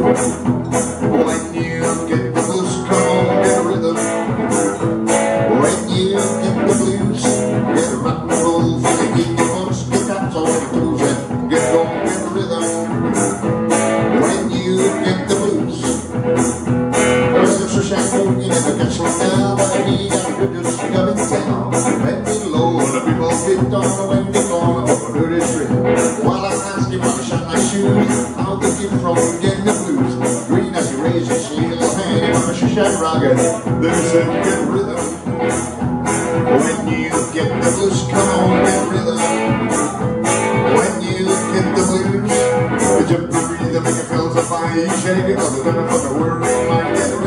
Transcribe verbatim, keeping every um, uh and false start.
When you get the blues, come on, get a rhythm. When you get the blues, get a rock and roll feeling in your bones. Get that on your toes and get going, get a rhythm. When you get the blues, there's a shadow you never catch me now, but I need a good just coming down. When they low, the people get on when they gone over to this trip. While I'm asking why I shut my shoes, how they get from getting the blues. Green as you raise your shield, hand on a shisha rocket, there's a good rhythm. When you get the blues, come on, get rhythm. When you get the blues, you jump the rhythm, make it feel so fine. You shake it, cause it's gonna fuck the word, make my get